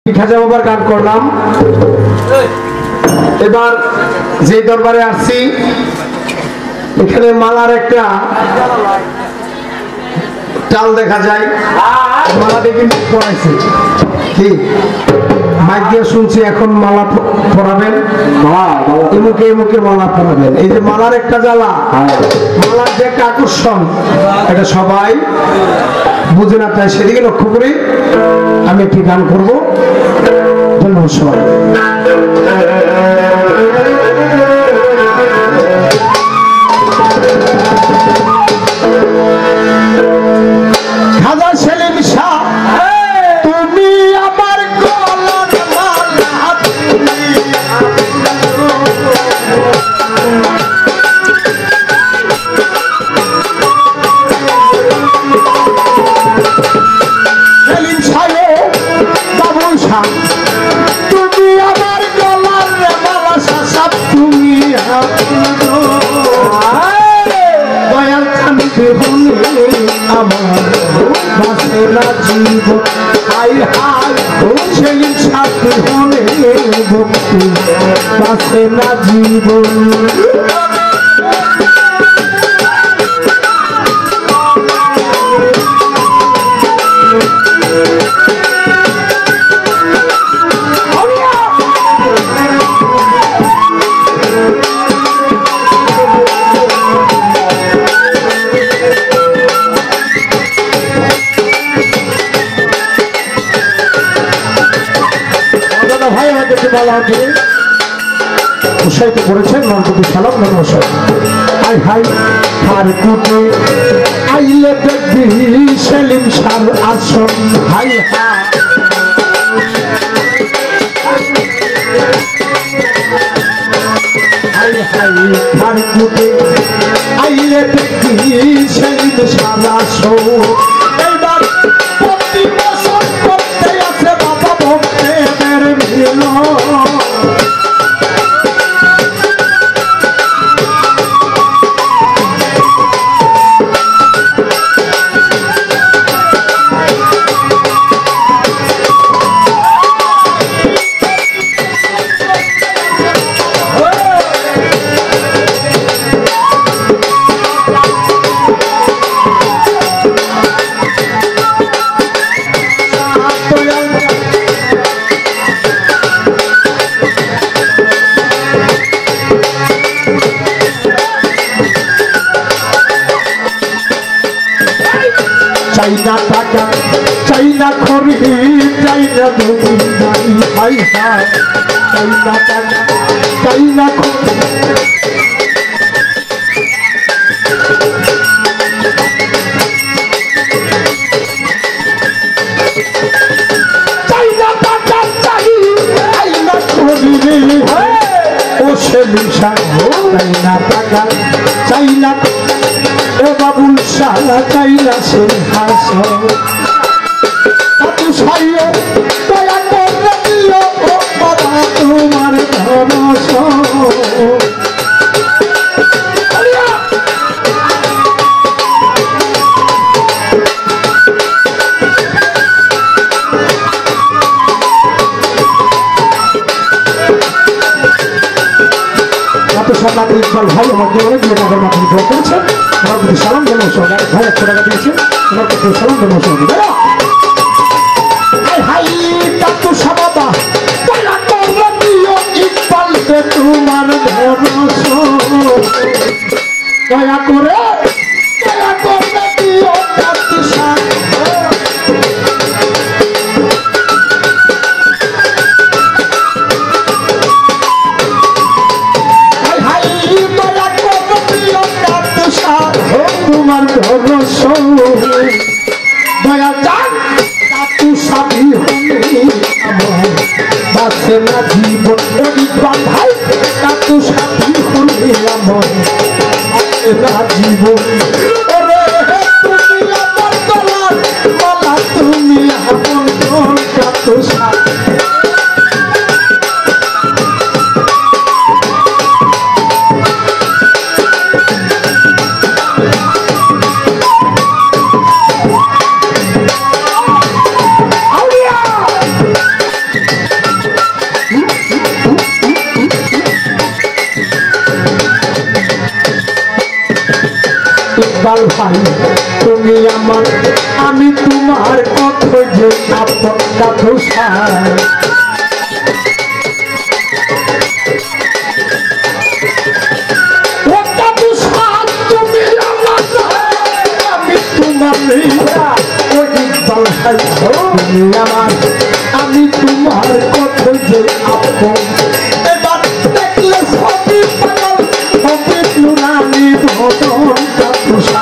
খাজা বাবার গান করলাম। এবার যে দরবারে আসছি এখানে মালার একটা টাল দেখা যায়, মালা দেখে পড়াইছে কি মাইক দিয়ে শুনছি এখন মালা পড়াবেন, এমুকে এমুকে মালা পড়াবেন। এই যে মালার একটা জ্বালা, মালার যে একটা আকর্ষণ, এটা সবাই বুঝে না, তাই সেদিকে লক্ষ্য করে আমি একটি গান করবো। ধন্যবাদ সবাই। খাজা সেলিম শাহ তুমি আমার গলার মালা, সেলিম শাহ বাবু শাহ তুমি আমার গলার মালা, সাসাব তুমি দয়াল খানি বেহুনে আমার বাসে না জীবন, হাই হাই সেলিম শাহ বেহুনে ভক্তি বাসে না জীবন। উৎসাহিত করেছেন নরপতি সালাম নমস্কার। হাই হাই হার কুটে আইলে দেখবি সেলিম শাহ আসন, হাই হাই হাই হাই হার কুটে আইলে দেখবি সেলিম শাহ আসন। এবার প্রতি বছর করতে আছে বাবা ভক্তের মিলন, চাই না টাকা চাই না খড়ি চাই না জমিদারি, হাই হাই চাই না টাকা চাই না খড়ি চাই না টাকা চাই না খড়ি ও সেলিম শাহ, চাই না টাকা চাই না ও বাবুল শাহ চাই না সিংহাসন, সাইয়ে দয়া করে দিও ও বাবা তোমার ধর্মসন। ইকবাল ভাই আমাকে অনেকগুলো টাকার মাথায় জোর করেছেন, আমার প্রতি সালাম নমস্কার। ভাই 100 টাকা দিয়েছেন, আমার প্রতি সালাম নমস্কার। হাই কাকু সাবাবা দয়া করে দিও ইকবালকে তোমার ভরসা, দয়া করে দিও কাকু সাবাবা। তোমার ভরসা দয়া চান কাকু সাবি হলে আমার বাসে না জীবন, ভাই কাকু সাবি হলে আমার বাসে না জীবন। তুমি আমার গলার মালা, তুমি আপন কাকু সাবি ইকবাল ভাই তুমি আমার আমি তোমার কত যে আপন কাঠু সাই আমি তোমার কত যে আপন এবার দেখলে সবই পাগল সবই নুরানি ভদন কাতুষা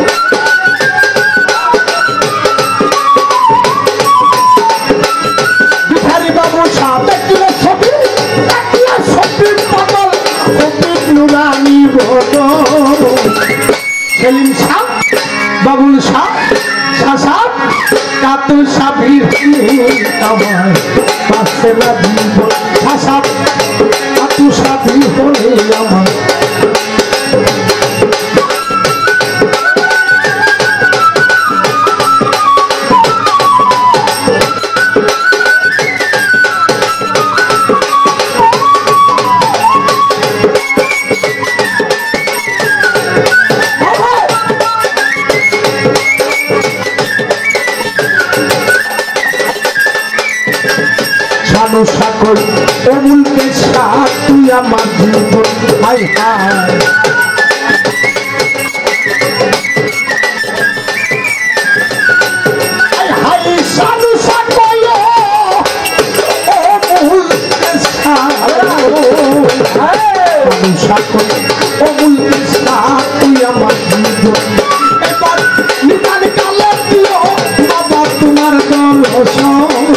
বিহারি বাবু শাহ দেখলে সবই পাগল সবই নুরানি ভদন সেলিম শাহ বাবুল শাহ শাহ কাতু সাবির আমার পাশে লাগিব ভাষা কাতু সাবি হলে আমার সকল অমূলকে সাথ তুই আমার জীবন হাই হাই হাই সাধু সকল অমূলকে সকল অমূলকে সাথ তুই আমার জীবন এবার নিদান কালে দিও বাবা তোমার দর্শন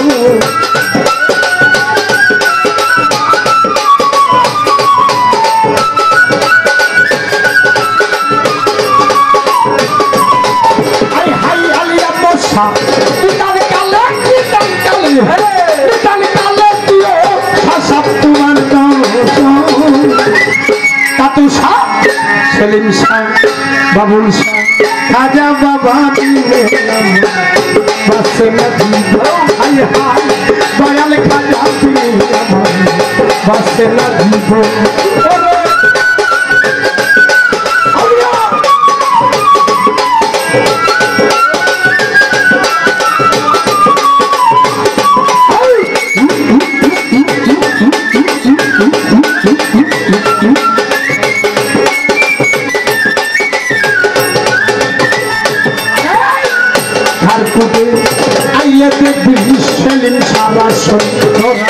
সেলিম শাহ বাবুল শাহ খাজা বাবা বাসে হাই হাই দয়াল খাজা বাসে লাগিব সেলিম সারা সত্যরা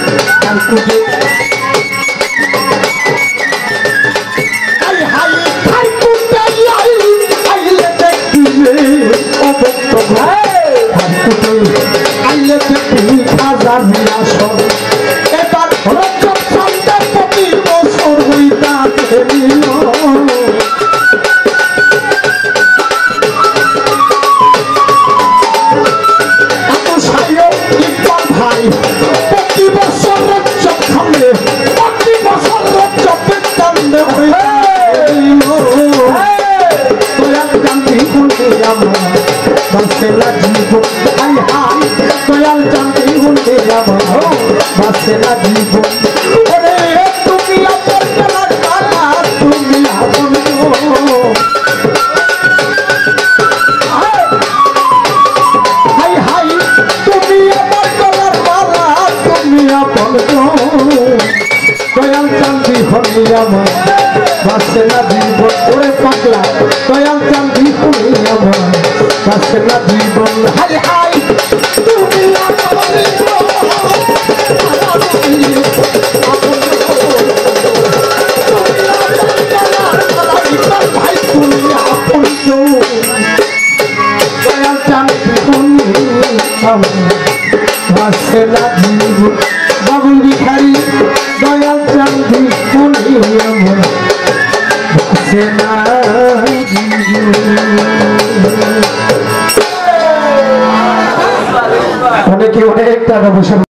আইলে দেখবি হাজার আসন এবার রজব সন্ধ্যা প্রতি বছর হইতা প্রতি বছর রজব খামলে প্রতি বছর রজবের কান্দে দয়াল জানবি বলতে আমার বাসে লাগিব হাই হাই দয়াল জানবি বলতে আমার বাসে লাগিব তুমি আপন তুমি আপন দয়াল চান্দি হলি আমার বাসে না জীবন ওরে পাগলা দয়াল চান্দি হলি আমার বাসে না জীবন হাই হাই তুমি ভাই তুমি আপন দয়াল চান্দি হলি আমার বাসে না জীবন বাবুল ভিখারি দয়াল চান্দি হলি আমার বাসে না অনেকে অনেক টাকা পয়সা